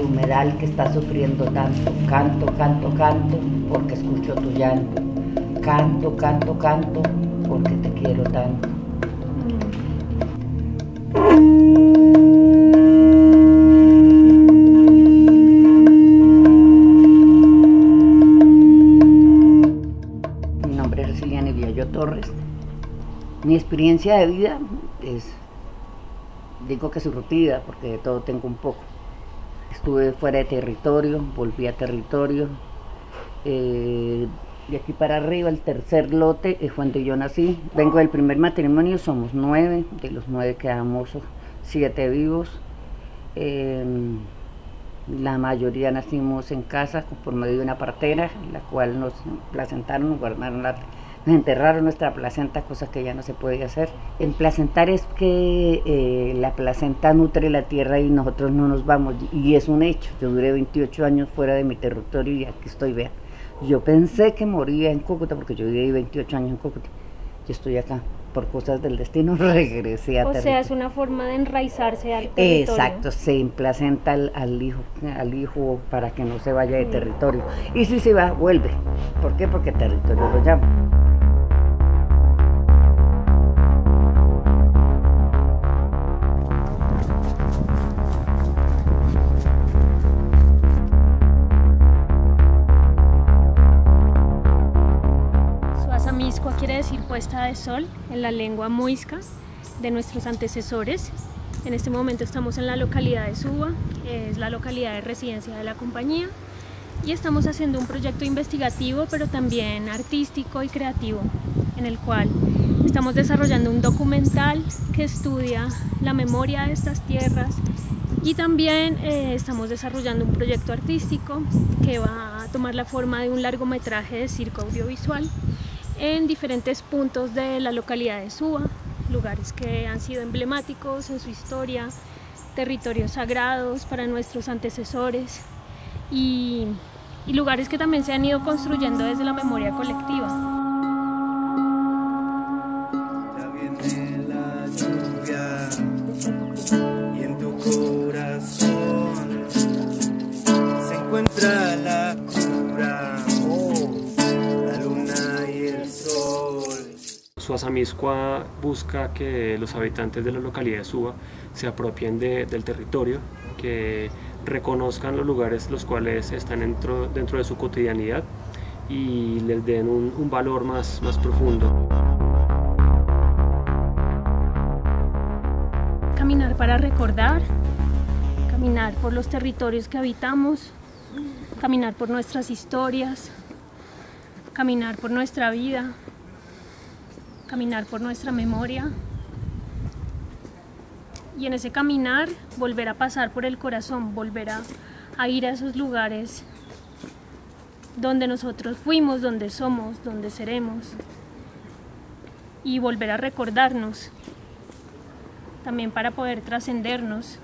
el humedal que está sufriendo tanto. Canto, canto, canto, porque escucho tu llanto. Canto, canto, canto, porque te quiero tanto. Mi nombre es Liliana Villallo Torres. Mi experiencia de vida es, digo que surtida, porque de todo tengo un poco. Estuve fuera de territorio, volví a territorio. De aquí para arriba, el tercer lote es donde yo nací. Vengo del primer matrimonio, somos 9, de los 9 quedamos 7 vivos. La mayoría nacimos en casa por medio de una partera, la cual nos placentaron, nos guardaron nos enterraron nuestra placenta, cosa que ya no se podía hacer. En placentar es que la placenta nutre la tierra y nosotros no nos vamos, y es un hecho. Yo duré 28 años fuera de mi territorio y aquí estoy, vean. Yo pensé que moría en Cúcuta, porque yo viví 28 años en Cúcuta. Yo estoy acá, por cosas del destino regresé a territorio. O sea, es una forma de enraizarse al territorio. Exacto, se implacenta al hijo para que no se vaya de territorio. Y si se va, vuelve. ¿Por qué? Porque territorio lo llama. Suazamiscua quiere decir puesta de sol en la lengua muisca de nuestros antecesores. En este momento estamos en la localidad de Suba, es la localidad de residencia de la compañía, y estamos haciendo un proyecto investigativo pero también artístico y creativo, en el cual estamos desarrollando un documental que estudia la memoria de estas tierras, y también estamos desarrollando un proyecto artístico que va a tomar la forma de un largometraje de circo audiovisual en diferentes puntos de la localidad de Suba, lugares que han sido emblemáticos en su historia, territorios sagrados para nuestros antecesores y lugares que también se han ido construyendo desde la memoria colectiva. Ya viene la lluvia y en tu corazón se encuentra la cura, la luna y el sol. Suazamiscua busca que los habitantes de la localidad de Suba se apropien del territorio, que reconozcan los lugares los cuales están dentro de su cotidianidad y les den un valor más profundo. Caminar para recordar, caminar por los territorios que habitamos, caminar por nuestras historias, caminar por nuestra vida, caminar por nuestra memoria, y en ese caminar volver a pasar por el corazón, volver a ir a esos lugares donde nosotros fuimos, donde somos, donde seremos, y volver a recordarnos también para poder trascendernos